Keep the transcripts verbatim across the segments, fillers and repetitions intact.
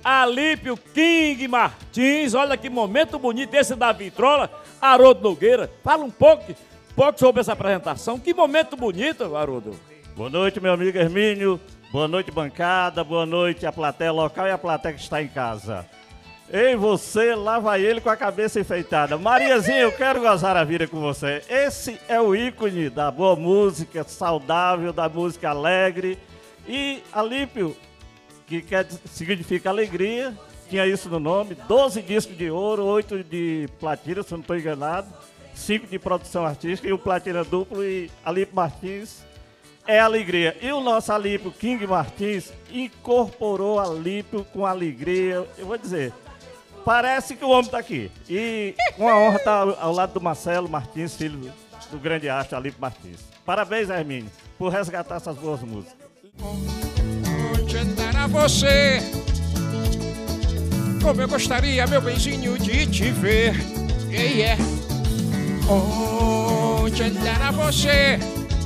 Alípio King Martins, olha que momento bonito esse da vitrola. Haroldo Nogueira, fala um pouco, pouco sobre essa apresentação. Que momento bonito, Haroldo. Boa noite, meu amigo Hermínio. Boa noite, bancada. Boa noite, a plateia local e a plateia que está em casa. Ei, você, lá vai ele com a cabeça enfeitada. Mariazinha, eu quero gozar a vida com você. Esse é o ícone da boa música, saudável, da música alegre. E Alípio, que quer, significa alegria, tinha isso no nome, doze discos de ouro, oito de platina, se eu não estou enganado, cinco de produção artística e o platina duplo, e Alípio Martins é alegria. E o nosso Alípio King Martins incorporou Alípio com alegria, eu vou dizer, parece que o homem está aqui. E uma honra estar ao lado do Marcelo Martins, filho do, do grande astro Alípio Martins. Parabéns, Hermínio, por resgatar essas boas músicas. Onde andará você? Como eu gostaria, meu benzinho, de te ver. E é onde andará você?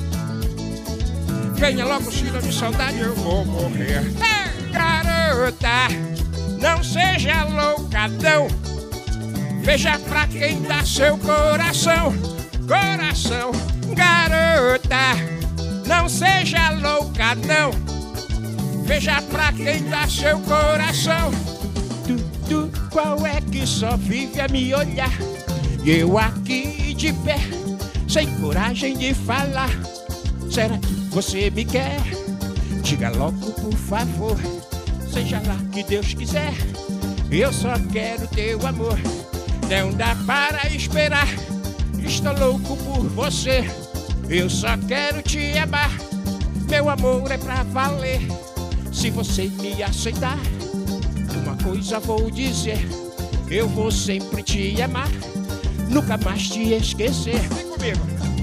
Venha logo, filha de saudade, eu vou morrer. É, garota, não seja loucadão. Veja pra quem dá seu coração. Coração, garota, não seja loucadão. Veja pra quem dá seu coração. Tu, tu, qual é que só vive a me olhar? E eu aqui de pé, sem coragem de falar. Será que você me quer? Diga logo, por favor. Seja lá que Deus quiser, eu só quero teu amor. Não dá para esperar, estou louco por você. Eu só quero te amar, meu amor é pra valer. Se você me aceitar, uma coisa vou dizer: eu vou sempre te amar, nunca mais te esquecer. Vem comigo.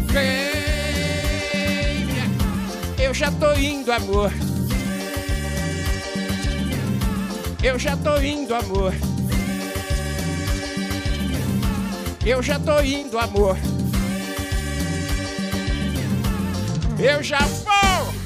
Venha, eu já tô indo, amor. Eu já tô indo, amor. Eu já tô indo, amor. Eu já vou.